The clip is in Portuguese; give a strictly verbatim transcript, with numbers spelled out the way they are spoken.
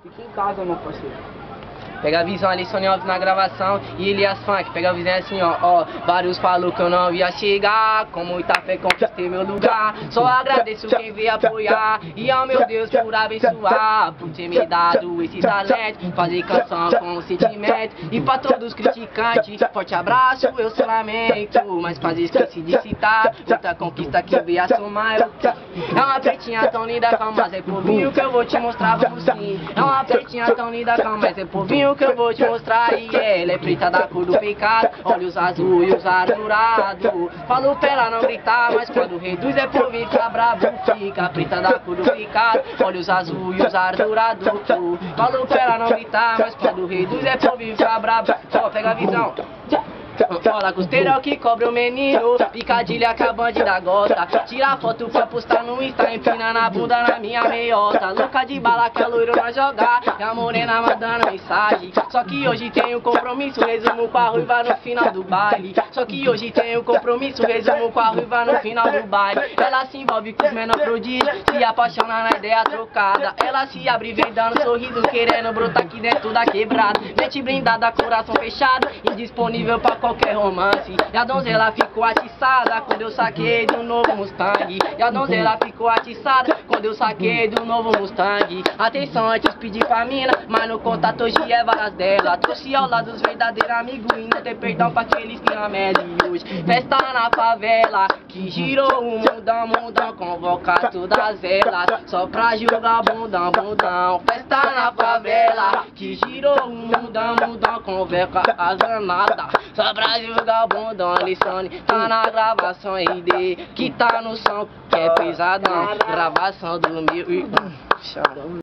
Fica em casa, meu parceiro. Pega a visão ali, Sony Alves na gravação e Elias Funk, pega a visão assim, ó, ó. Vários falou que eu não ia chegar, com muita fé conquistei meu lugar. Só agradeço quem veio apoiar e ao meu Deus por abençoar, por ter me dado esse talento, fazer canção com sentimento. E pra todos os criticantes, forte abraço, eu só lamento, mas quase esqueci de citar outra conquista que veio a somar. É uma pretinha tão linda, calma, é povinho que eu vou te mostrar, vamos sim. É uma pretinha tão linda, calma, é povinho que eu vou te mostrar. E ela é preta da cor do pecado, olhos azul e os aros dourado. Falou pra ela não gritar, mas quando reduz é por vir ficar bravo. Fica preta da cor do pecado, olhos azul e os aros dourado. Falou pra ela não gritar, mas quando reduz é por vir ficar bravo. Ó, pega a visão. Olha, costeira é o que cobra o menino, picadilha que a bandida gosta. Tira foto pra postar no Insta, empinando a bunda na minha meiota. Louca de bala que a loira vai jogar, e a morena mandando mensagem. Só que hoje tenho compromisso, resumo com a ruiva no final do baile. Só que hoje tenho compromisso, resumo com a ruiva no final do baile. Ela se envolve com os menor prodígios, se apaixona na ideia trocada. Ela se abre vem dando sorriso, querendo brotar aqui dentro da quebrada. Mente blindada, coração fechado, indisponível pra qualquer romance. E a donzela ficou atiçada quando eu saquei do novo Mustang. E a donzela ficou atiçada quando eu saquei do novo Mustang. Atenção, antes pedi pra mina, mas no contato hoje é várias dela. Trouxe ao lado dos verdadeiros amigos e não tem perdão pra aqueles que amam hoje. Festa na favela, que girou o mundão, mundão. Convoca todas elas, só pra julgar bundão, bundão. Festa na favela, que girou o mundão, mundão. Convoca as amadas, só pra julgar o bundão. Alessone tá na gravação I D, que tá no som, que é pesadão. Gravação do meu irmão.